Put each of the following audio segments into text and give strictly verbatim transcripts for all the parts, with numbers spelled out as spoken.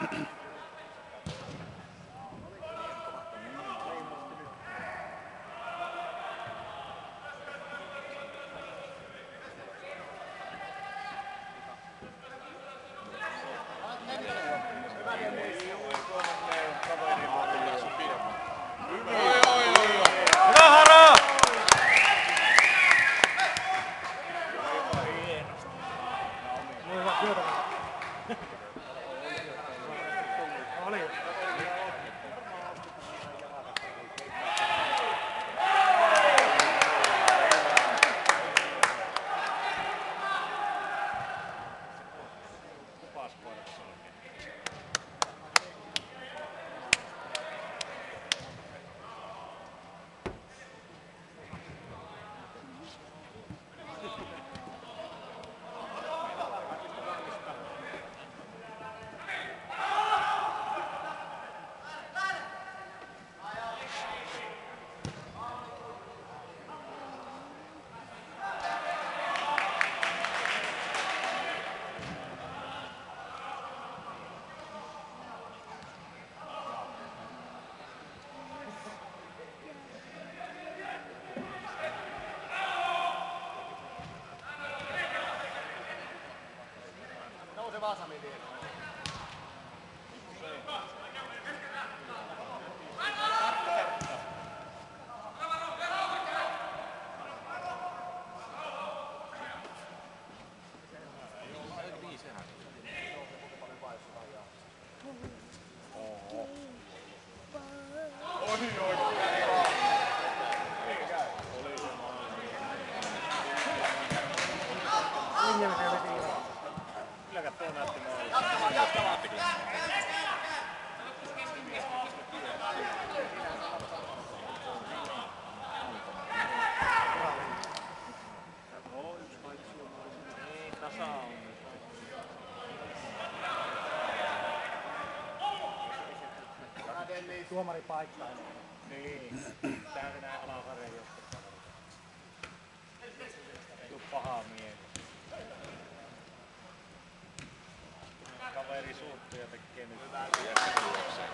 Tuomari paikkaa. Niin. Täällä näin alakarjan joskus. Tuu pahaa mieli. Kaveri suuttuu ja tekee nyt hyvää juokseen.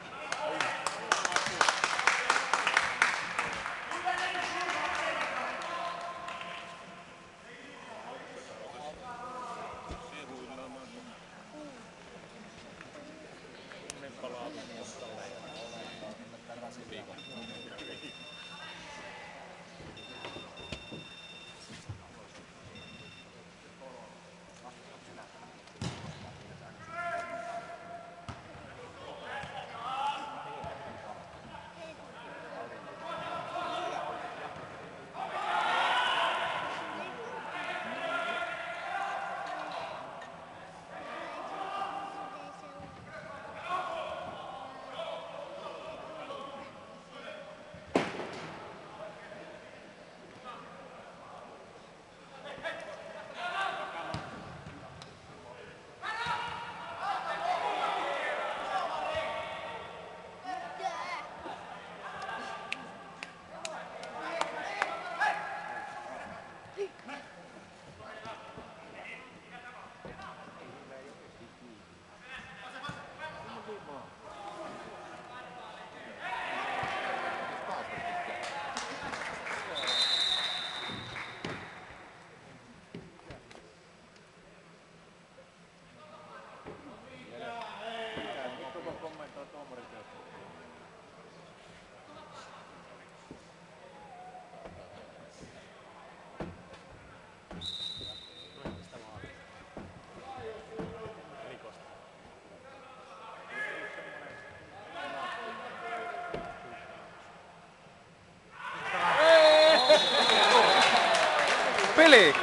Peli!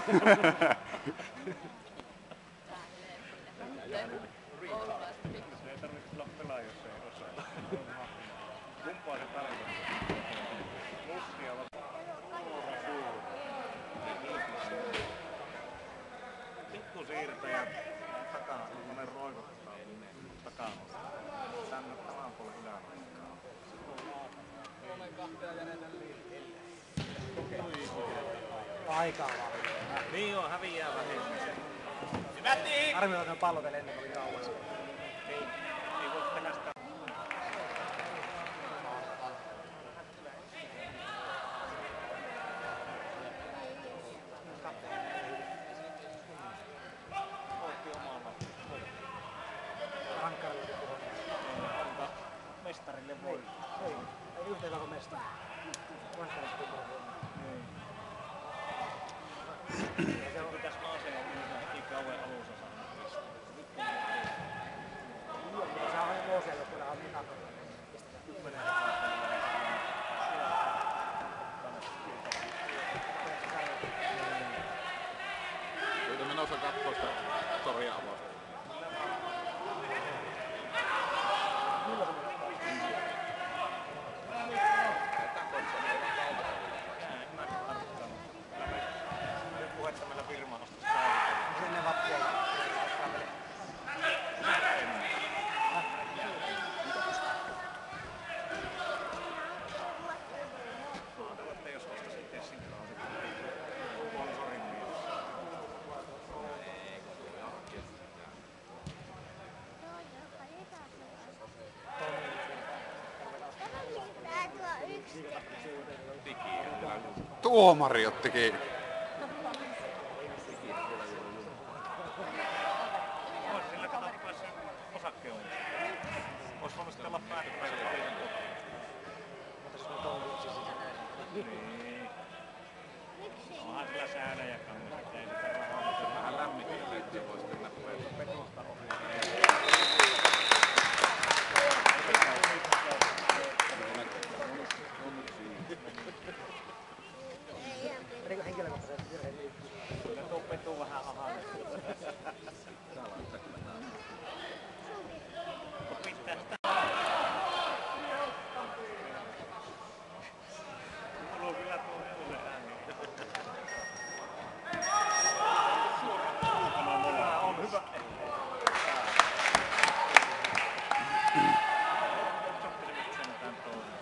Se ei tarvitse tulla pelaa, jos ei osaa. Kumpaa se tarkoittaa? Mustia suura suuri. Pikku siirtäjä takaa, semmonen roikottaa takaa. Tänne tämän puolen ylärankaan. Aikaa vaan. Niin on, häviää vähemmän. Harmi, että ne pallot vielä ennen oli kauas. Niin, ei voi sitä kästää. Otti omalla. Rankkarille puhun. Antaa mestarille voi. Ei, ei yhtä hyvä kuin mestari. Rankkarille puhun. Se pitäis maasella kyllä heti kauan alussa saada pistää. Se on Mooselle, kun on niin takana. Oliko menossa kattoo sitä toria avausta? Puhetta meillä firma ostas päivitellä. Sinne vappuilla. Ajatellaan, että jos ostasit Tessin kanssa sponsorin mielessä. Tuomari otti kiinni. Ois sillä kato päässyt osakkeomistajaksi. Ois voinut sitten olla päätöpelejä teidän kotiin. Mutta siis on touhu sisällä. Niin. Onhan sillä säännöjä kanssa, ettei sitä rahaa mitään. Vähän lämmittelee, ettei voi sitten näppäillä. Petosta ohi. Menikö henkilökohtaisen virheen liittyy? Kyllä tuo petu vähän ahane. Pitää sitä. Kuuluu kyllä tuo hevosen ääni. On hyvä. Soppi se nyt sentään toinen.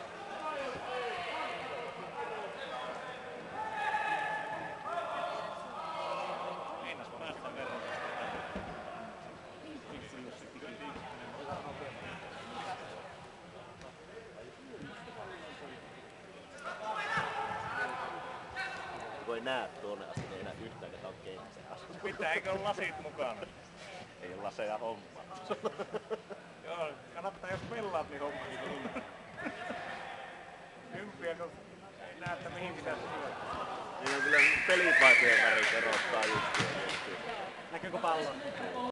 Meinas päästä verran. Pikku Jussi piti. Kun ei näe tuonne asti, niin ei näe yhtään, ketä on kentässä. Pitääkö olla lasit mukana? Ei ole laseja hommaa. Joo, kannattaa jos pellaat, niin hommakin tulee. Kympiä, kun ei näe, että mihin pitäisi syödä. Niin on kyllä pelipaitojen värit erottaa just. Näkyykö pallon?